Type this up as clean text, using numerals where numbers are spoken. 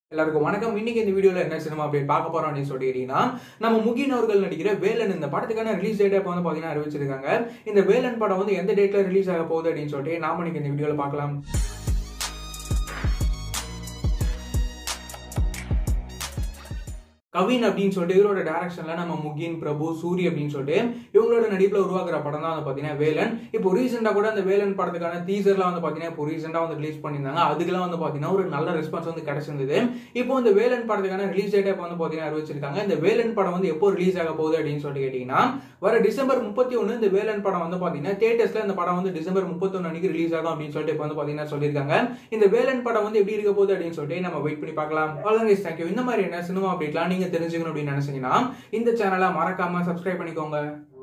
எல்லாருக்கும் வணக்கம். இன்னைக்கு இந்த வீடியோல என்ன சினிமா அப்டேட் பார்க்க போறோம் அப்படின்னு சொல்லிட்டீங்கன்னா, நம்ம முகின் அவர்கள் நடிக்கிற வேலன் இந்த படத்துக்கான ரிலீஸ் டேட் இப்போ பாத்தீங்கன்னா அறிவிச்சிருக்காங்க. இந்த வேலன் படம் எந்த டேட்ல ரிலீஸ் ஆக போகுது அப்படின்னு சொல்லிட்டு நாம இன்னைக்கு இந்த வீடியோல பார்க்கலாம். கவின் அப்படின்னு சொல்லிட்டு இவரோட டைரக்ஷன்ல நம்ம முகின், பிரபு, சூரி அப்படின்னு சொல்லிட்டு இவங்களோட நடிப்புல உருவாக்குற படம் தான் பாத்தீங்கன்னா வேலன். இப்போ ரீசெண்டா கூட அந்த வேலன் படத்துக்கான டீசர்லாம் பாத்தீங்கன்னா இப்போ ரீசெண்டா ரிலீஸ் பண்ணியிருந்தாங்க. அதுக்கெல்லாம் பாத்தீங்கன்னா ஒரு நல்ல ரெஸ்பான்ஸ் கிடைச்சிருந்தது. இப்போ இந்த வேலன் படத்துக்கான ரிலீஸ் டேட் இப்போ பாத்தீங்கன்னா அறிவிச்சிருக்காங்க. இந்த வேலன் படம் எப்போ ரிலீஸ் ஆக போகுது அப்படின்னு சொல்லிட்டு கேட்டீங்கன்னா, வர டிசம்பர் 31 இந்த வேலன் படம் பாத்தீங்கன்னா தியேட்டர்ஸ்ல இந்த படம் டிசம்பர் 31 அன்னைக்கு ரிலீஸ் ஆகும் அப்படின்னு சொல்லிட்டு இப்போ பாத்தீங்கன்னா சொல்லியிருக்காங்க. இந்த வேலன் படம் எப்படி இருக்க போகுது அப்படின்னு சொல்லிட்டு நம்ம வெயிட் பண்ணி பார்க்கலாம். Always thank you. இந்த மாதிரி என்ன சினிமா அப்டேட்லாம் நீங்க தெரிஞ்சுக்கணும் அப்படின்னு நினைச்சீங்கன்னா இந்த சேனலை மறக்காம சப்ஸ்கிரைப் பண்ணிக்கோங்க.